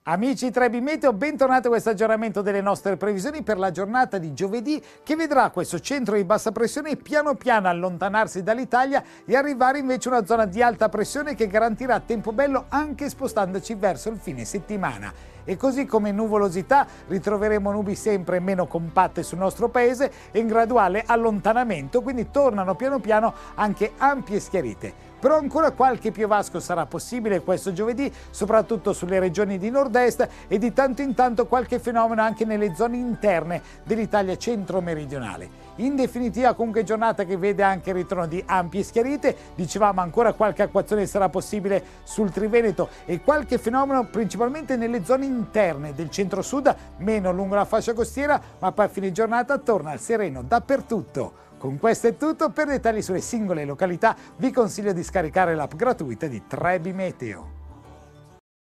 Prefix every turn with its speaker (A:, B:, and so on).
A: Amici 3B Meteo, bentornati a questo aggiornamento delle nostre previsioni per la giornata di giovedì, che vedrà questo centro di bassa pressione piano piano allontanarsi dall'Italia e arrivare invece a una zona di alta pressione che garantirà tempo bello anche spostandoci verso il fine settimana. E così come nuvolosità ritroveremo nubi sempre meno compatte sul nostro paese e in graduale allontanamento, quindi tornano piano piano anche ampie schiarite. Però ancora qualche piovasco sarà possibile questo giovedì, soprattutto sulle regioni di nord-est e di tanto in tanto qualche fenomeno anche nelle zone interne dell'Italia centro-meridionale. In definitiva comunque giornata che vede anche il ritorno di ampie schiarite, dicevamo ancora qualche acquazzone sarà possibile sul Triveneto e qualche fenomeno principalmente nelle zone interne del centro-sud, meno lungo la fascia costiera, ma poi a fine giornata torna il sereno dappertutto. Con questo è tutto, per dettagli sulle singole località vi consiglio di scaricare l'app gratuita di 3B Meteo.